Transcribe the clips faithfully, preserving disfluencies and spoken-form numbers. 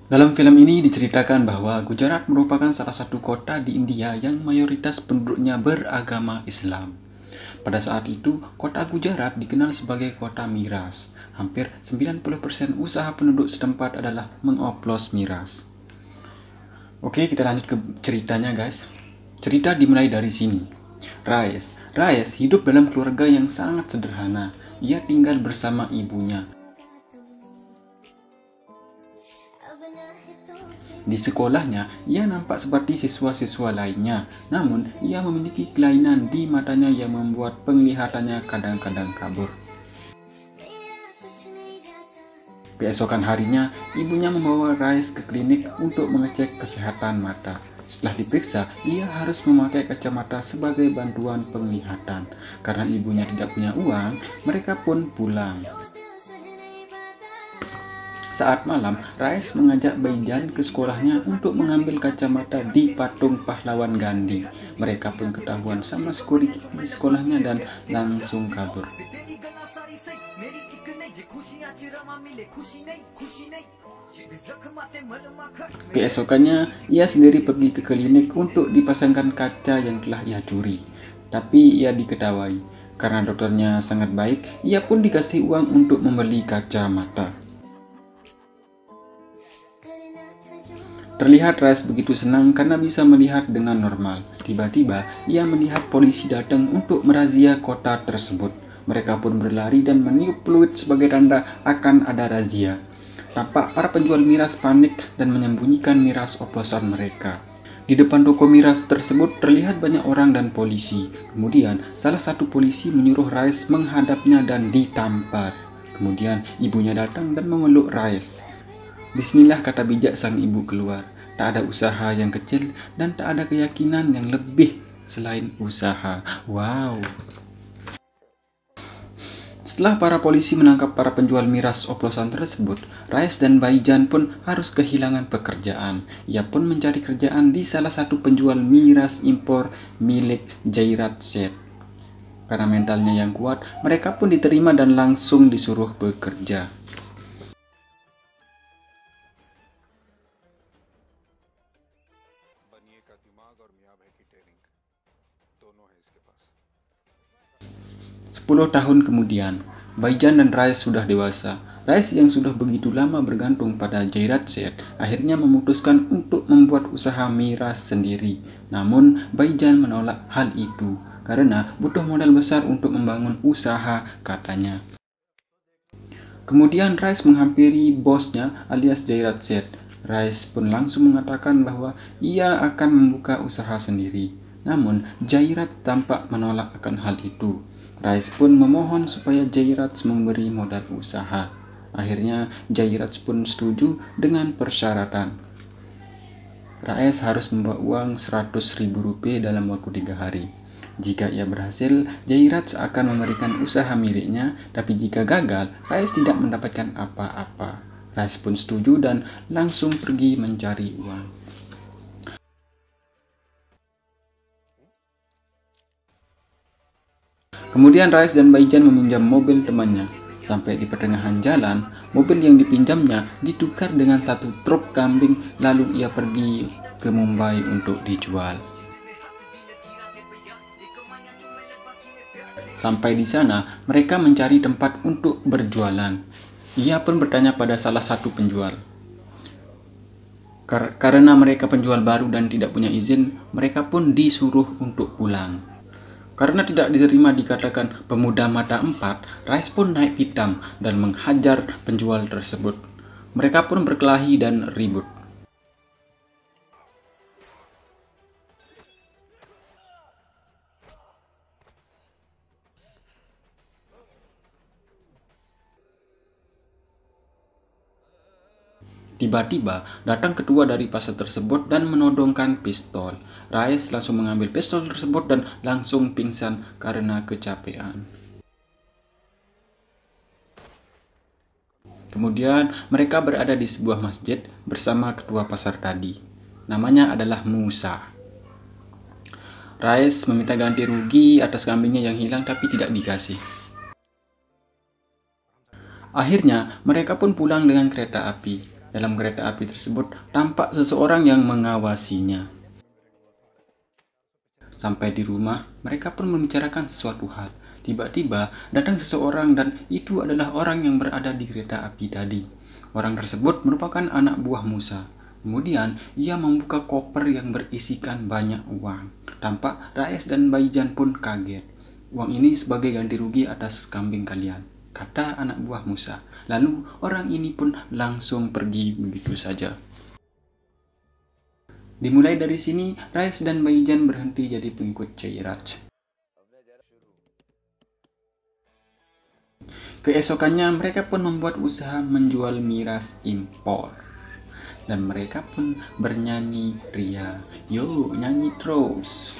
Dalam film ini diceritakan bahwa Gujarat merupakan salah satu kota di India yang mayoritas penduduknya beragama Islam. Pada saat itu, kota Gujarat dikenal sebagai kota miras. Hampir sembilan puluh persen usaha penduduk setempat adalah mengoplos miras. Oke, kita lanjut ke ceritanya, guys. Cerita dimulai dari sini. Raes. Raes hidup dalam keluarga yang sangat sederhana. Ia tinggal bersama ibunya. Di sekolahnya, ia nampak seperti siswa-siswa lainnya. Namun, ia memiliki kelainan di matanya yang membuat penglihatannya kadang-kadang kabur. Keesokan harinya, ibunya membawa Raes ke klinik untuk mengecek kesehatan mata. Setelah diperiksa, ia harus memakai kacamata sebagai bantuan penglihatan. Karena ibunya tidak punya uang, mereka pun pulang. Saat malam, Raes mengajak Baijan ke sekolahnya untuk mengambil kacamata di patung pahlawan Gandhi. Mereka pun ketahuan sama security di sekolahnya dan langsung kabur. Keesokannya, ia sendiri pergi ke klinik untuk dipasangkan kaca yang telah ia curi. Tapi ia diketawai. Karena dokternya sangat baik, ia pun dikasih uang untuk membeli kacamata. Terlihat Raes begitu senang karena bisa melihat dengan normal. Tiba-tiba, ia melihat polisi datang untuk merazia kota tersebut. Mereka pun berlari dan meniup peluit sebagai tanda akan ada razia. Tampak para penjual miras panik dan menyembunyikan miras oplosan mereka. Di depan toko miras tersebut terlihat banyak orang dan polisi. Kemudian, salah satu polisi menyuruh Raes menghadapnya dan ditampar. Kemudian, ibunya datang dan memeluk Raes. Disinilah kata bijak sang ibu keluar. Tak ada usaha yang kecil dan tak ada keyakinan yang lebih selain usaha. Wow. Setelah para polisi menangkap para penjual miras oplosan tersebut, Raes dan Baijan pun harus kehilangan pekerjaan. Ia pun mencari kerjaan di salah satu penjual miras impor milik Jairat Seth. Karena mentalnya yang kuat, mereka pun diterima dan langsung disuruh bekerja. Sepuluh tahun kemudian, Baijan dan Raes sudah dewasa. Raes yang sudah begitu lama bergantung pada Jairat Seth akhirnya memutuskan untuk membuat usaha miras sendiri. Namun, Baijan menolak hal itu karena butuh modal besar untuk membangun usaha, katanya. Kemudian Raes menghampiri bosnya alias Jairat Seth. Raes pun langsung mengatakan bahwa ia akan membuka usaha sendiri. Namun, Jairat tampak menolak akan hal itu. Raes pun memohon supaya Jairat memberi modal usaha. Akhirnya, Jairat pun setuju dengan persyaratan. Raes harus membawa uang seratus ribu rupiah dalam waktu tiga hari. Jika ia berhasil, Jairat akan memberikan usaha miliknya, tapi jika gagal, Raes tidak mendapatkan apa-apa. Raes pun setuju dan langsung pergi mencari uang. Kemudian Raes dan Baijan meminjam mobil temannya. Sampai di pertengahan jalan, mobil yang dipinjamnya ditukar dengan satu truk kambing, lalu ia pergi ke Mumbai untuk dijual. Sampai di sana, mereka mencari tempat untuk berjualan. Ia pun bertanya pada salah satu penjual. Kar karena mereka penjual baru dan tidak punya izin, mereka pun disuruh untuk pulang. Karena tidak diterima dikatakan pemuda mata empat, Raes pun naik pitam dan menghajar penjual tersebut. Mereka pun berkelahi dan ribut. Tiba-tiba datang ketua dari pasar tersebut dan menodongkan pistol. Raes langsung mengambil pistol tersebut dan langsung pingsan karena kecapean. Kemudian mereka berada di sebuah masjid bersama ketua pasar tadi. Namanya adalah Musa. Raes meminta ganti rugi atas kambingnya yang hilang tapi tidak dikasih. Akhirnya mereka pun pulang dengan kereta api. Dalam kereta api tersebut tampak seseorang yang mengawasinya. Sampai di rumah, mereka pun membicarakan sesuatu hal. Tiba-tiba datang seseorang dan itu adalah orang yang berada di kereta api tadi. Orang tersebut merupakan anak buah Musa. Kemudian ia membuka koper yang berisikan banyak uang. Tampak Rais dan Baijan pun kaget. Uang ini sebagai ganti rugi atas kambing kalian, kata anak buah Musa. Lalu orang ini pun langsung pergi begitu saja. Dimulai dari sini, Rais dan Baijan berhenti jadi pengikut Jairaj. Keesokannya mereka pun membuat usaha menjual miras impor. Dan mereka pun bernyanyi ria. Yo, nyanyi terus.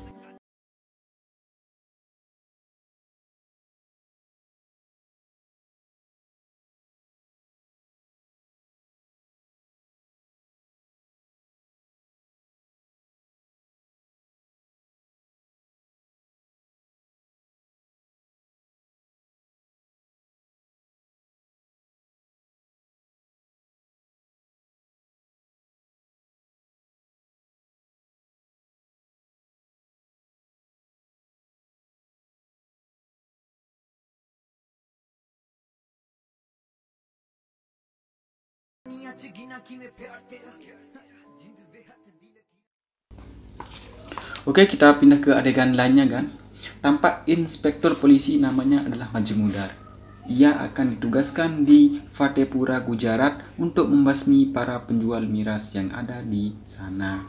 Oke, kita pindah ke adegan lainnya kan. Tampak inspektur polisi namanya adalah Majmudar. Ia akan ditugaskan di Fatehpura, Gujarat untuk membasmi para penjual miras yang ada di sana.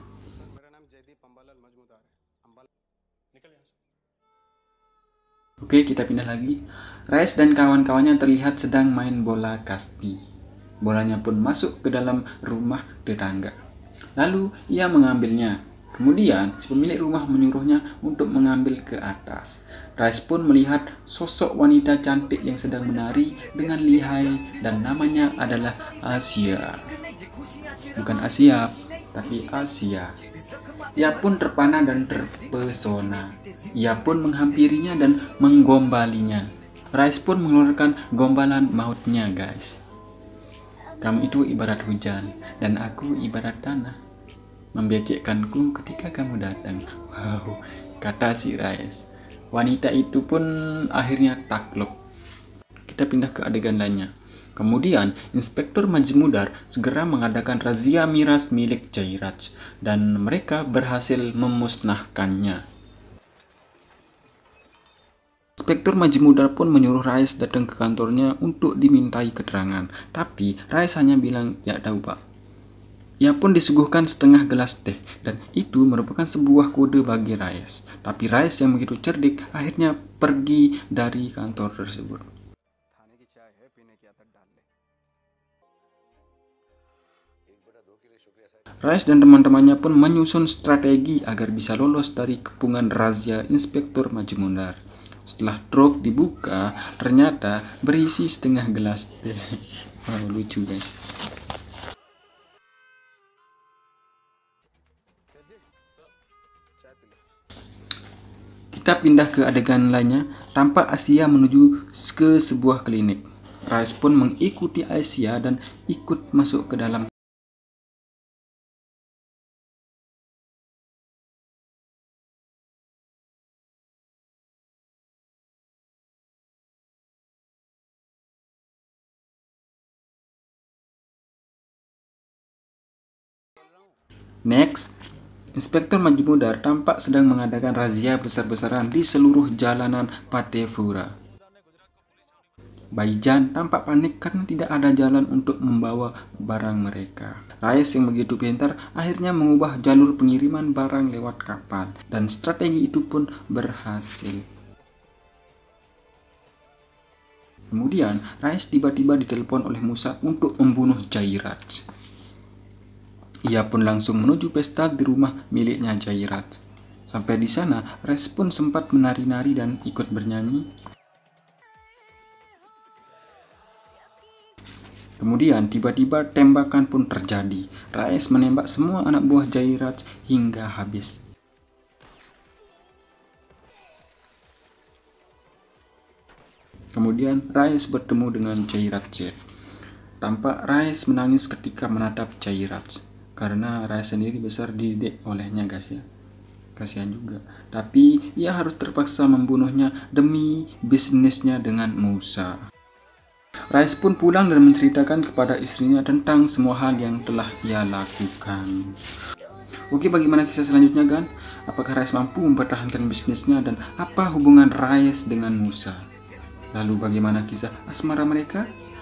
Oke, kita pindah lagi. Rais dan kawan-kawannya terlihat sedang main bola kasti. Bolanya pun masuk ke dalam rumah tetangga. Lalu ia mengambilnya. Kemudian si pemilik rumah menyuruhnya untuk mengambil ke atas. Rais pun melihat sosok wanita cantik yang sedang menari dengan lihai dan namanya adalah Asia. Bukan Asia, tapi Asia. Ia pun terpana dan terpesona. Ia pun menghampirinya dan menggombalinya. Rais pun mengeluarkan gombalan mautnya, guys. Kamu itu ibarat hujan dan aku ibarat tanah. Membecekkanku ketika kamu datang. Wow, kata si Rais. Wanita itu pun akhirnya takluk. Kita pindah ke adegan lainnya. Kemudian, Inspektur Majmudar segera mengadakan razia miras milik Jairaj dan mereka berhasil memusnahkannya. Inspektur Majmudar pun menyuruh Rais datang ke kantornya untuk dimintai keterangan. Tapi Rais hanya bilang, ya tahu pak. Ia pun disuguhkan setengah gelas teh dan itu merupakan sebuah kode bagi Rais. Tapi Rais yang begitu cerdik akhirnya pergi dari kantor tersebut. Rais dan teman-temannya pun menyusun strategi agar bisa lolos dari kepungan razia Inspektur Majmudar. Setelah truk dibuka, ternyata berisi setengah gelas teh. Wow, lucu guys. Kita pindah ke adegan lainnya. Tampak Asia menuju ke sebuah klinik. Rais pun mengikuti Asia dan ikut masuk ke dalam. Next, Inspektur Majmudar tampak sedang mengadakan razia besar-besaran di seluruh jalanan Fatehpura. Baijan tampak panik karena tidak ada jalan untuk membawa barang mereka. Rais yang begitu pintar akhirnya mengubah jalur pengiriman barang lewat kapal dan strategi itu pun berhasil. Kemudian, Rais tiba-tiba ditelepon oleh Musa untuk membunuh Jairaj. Ia pun langsung menuju pesta di rumah miliknya Jairaj. Sampai di sana, Rais pun sempat menari-nari dan ikut bernyanyi. Kemudian tiba-tiba tembakan pun terjadi. Rais menembak semua anak buah Jairaj hingga habis. Kemudian Rais bertemu dengan Jairaj. Tampak Rais menangis ketika menatap Jairaj, karena Rais sendiri besar dididik olehnya guys ya. Kasihan juga. Tapi ia harus terpaksa membunuhnya demi bisnisnya dengan Musa. Rais pun pulang dan menceritakan kepada istrinya tentang semua hal yang telah ia lakukan. Oke, bagaimana kisah selanjutnya kan? Apakah Rais mampu mempertahankan bisnisnya dan apa hubungan Rais dengan Musa? Lalu bagaimana kisah asmara mereka?